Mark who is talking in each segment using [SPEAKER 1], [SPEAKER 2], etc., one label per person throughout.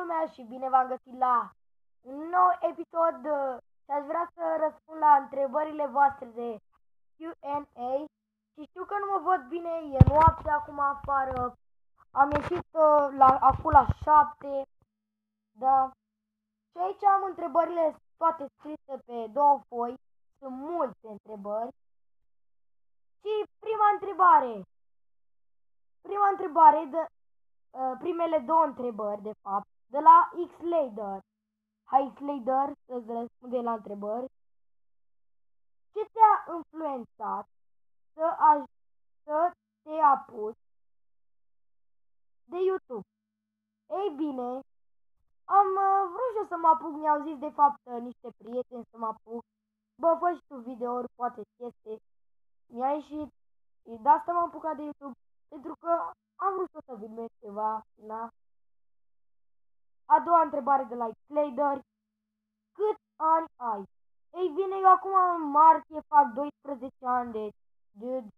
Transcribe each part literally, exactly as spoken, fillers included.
[SPEAKER 1] lumea și bine v-am găsit la un nou episod și aș vrea să răspund la întrebările voastre de Q and A și știu că nu mă văd bine, e noapte acum afară, am ieșit la, acum la șapte, da, și aici am întrebările toate scrise pe două foi, sunt multe întrebări și prima întrebare, prima întrebare de primele două întrebări, de fapt, de la X-Lader. Hai, X-Lader, să-ți răspunde la întrebări. Ce te-a influențat să, aj- să te apuci de YouTube? Ei bine, am uh, vrut și eu să mă apuc, mi-au zis de fapt uh, niște prieteni să mă apuc. Bă, fă și tu videouri, poate chestii. Mi-a ieșit, și de asta m-am apucat de YouTube, pentru că am vrut să filmez ceva, da? A doua întrebare de la X-Lader. Cât ani ai? Ei bine, eu acum în martie fac doisprezece ani, de dude.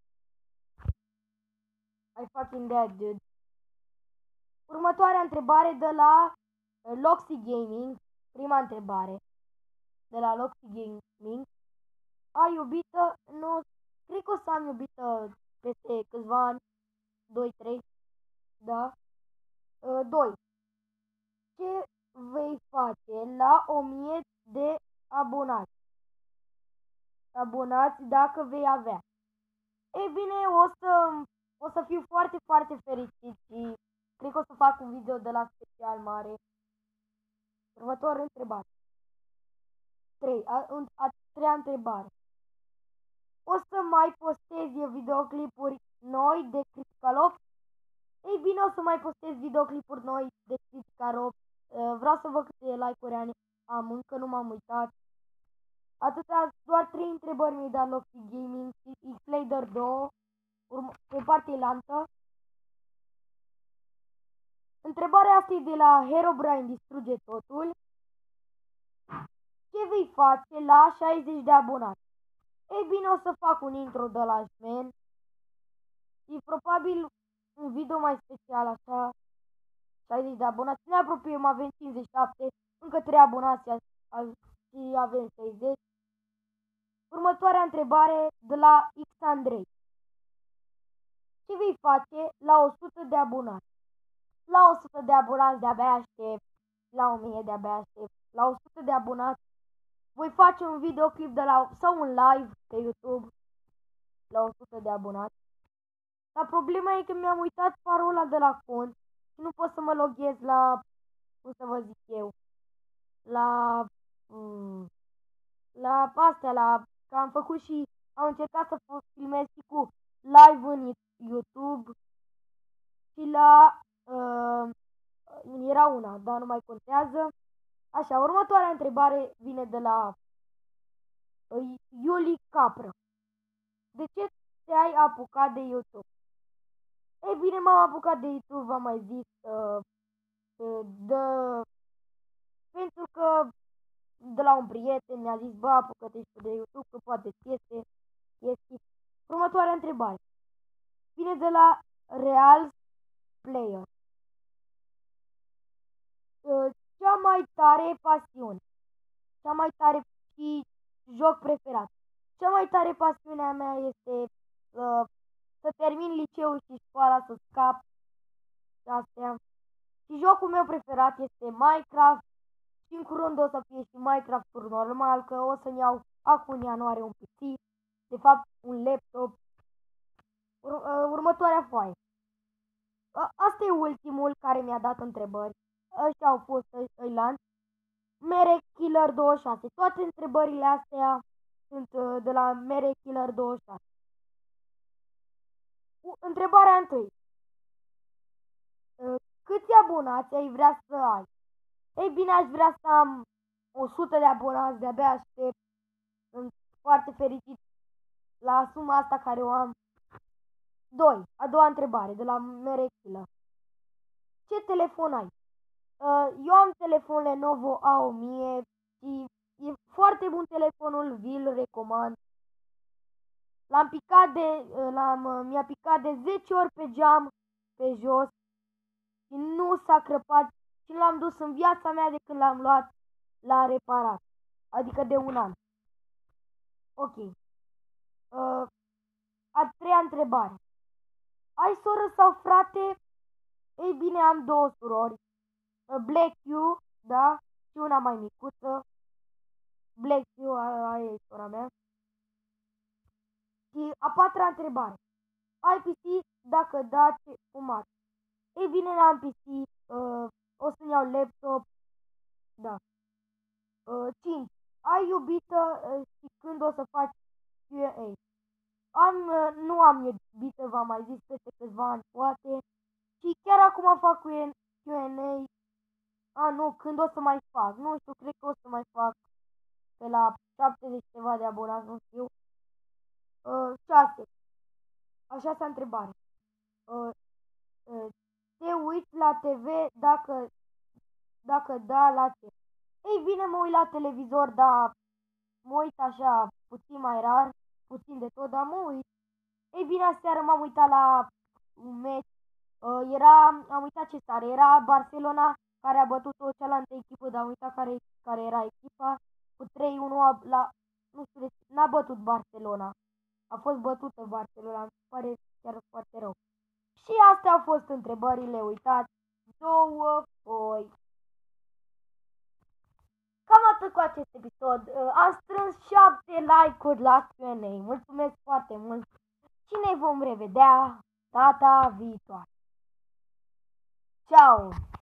[SPEAKER 1] I fucking dead, dude. Următoarea întrebare de la uh, Loxy Gaming. Prima întrebare de la Loxy Gaming. Ai iubită? Nu, cred că o să am iubită peste câțiva ani. doi trei. Da. Uh, doi. Ce vei face la o mie de abonați? Abonați dacă vei avea. Ei bine, o să, o să fiu foarte, foarte fericit și cred că o să fac un video de la special mare. Următoarea întrebare. trei. A, a treia întrebare. O să mai postezi videoclipuri noi de Critical Ops? Ei bine, o să mai postez videoclipuri noi de Critical Ops. Vreau să văd câte like-uri am, încă nu m-am uitat. Atâtea, doar trei întrebări mi-ai dat Loxy Gaming și X-Lader doi, pe partea lantă. Întrebarea asta e de la Herobrine Distruge Totul. Ce vei face la șaizeci de abonați? Ei bine, o să fac un intro de la Ashmen. E probabil un video mai special așa. șaizeci de abonați. Ne apropiem, avem cincizeci și șapte. Încă trei abonați și avem șaizeci. Următoarea întrebare de la X Andrei. Ce vei face la o sută de abonați? La o sută de abonați de-abia aștept. La o mie de-abia aștept. La o sută de abonați voi face un videoclip de la, sau un live pe YouTube la o sută de abonați. Dar problema e că mi-am uitat parola de la cont și nu pot să mă loghez la, cum să vă zic eu, la, mm, la astea, la, că am făcut și am încercat să filmez și cu live în YouTube și la, uh, era una, dar nu mai contează. Așa, următoarea întrebare vine de la uh, Iuli Capră. De ce te-ai apucat de YouTube? Ei bine, m-am apucat de YouTube, v-am mai zis, uh, uh, de, pentru că de la un prieten mi-a zis, bă, apucă-te și de YouTube, că poate este, este. Următoarea întrebare vine de la Real Player. Uh, cea mai tare pasiune, cea mai tare și joc preferat. Cea mai tare pasiunea mea este uh, să termin liceul și școala, să scap și astea. Și jocul meu preferat este Minecraft și în curând o să fie și Minecraft-ul normal, că o să-mi iau acum în ianuarie un P C, de fapt un laptop. Ur uh, următoarea foaie. Uh, asta e ultimul care mi-a dat întrebări. Ăștia au fost Ăilan. Mere Killer douăzeci și șase. Toate întrebările astea sunt uh, de la Mere Killer douăzeci și șase. Uh, întrebarea întâi. Uh, câți abonați ai vrea să ai? Ei bine, aș vrea să am o sută de abonați, de-abia aștept. Sunt foarte fericit la suma asta care o am. doi. A doua întrebare de la Mere Killer. Ce telefon ai? Uh, eu am telefon Lenovo A o mie și e foarte bun telefonul, vi-l recomand. L-am picat de, l-am, mi-a picat de zece ori pe geam, pe jos și nu s-a crăpat și l-am dus în viața mea de când l-am luat la reparat, adică de un an. Ok. Uh, a treia întrebare. Ai soră sau frate? Ei bine, am două surori. Uh, Black You, da, și una mai micuță. Black You, aia e sora mea. Și a patra întrebare. Ai P C? Dacă da, ce fumat? Ei bine, n-am P C. Uh, o să-mi iau laptop. Da. Uh, cinci. Ai iubită uh, și când o să faci Q and A? Am, uh, nu am iubită, v-am mai zis, peste câțiva ani, poate. Și chiar acum fac Q and A. A, nu, când o să mai fac? Nu știu, cred că o să mai fac pe la șaptezeci ceva de abonați, nu știu. Uh, șase. A șasea întrebare. Uh, uh, te uiți la T V? Dacă, dacă da, la ce? Ei bine, mă uit la televizor, dar mă uit așa puțin mai rar, puțin de tot, dar mă uit. Ei bine, aseară m-am uitat la un meci. Uh, era, am uitat ce stare, era Barcelona care a bătut-o cealaltă echipă, dar am uitat care, care era echipa. Cu trei unu la, nu știu, n-a bătut Barcelona. A fost bătută Barcelona, îmi pare chiar foarte rău. Și astea au fost întrebările, uitați, două foi. Cam atât cu acest episod. Uh, am strâns șapte like-uri la Q and A. Mulțumesc foarte mult și ne vom revedea data viitoare. Ciao!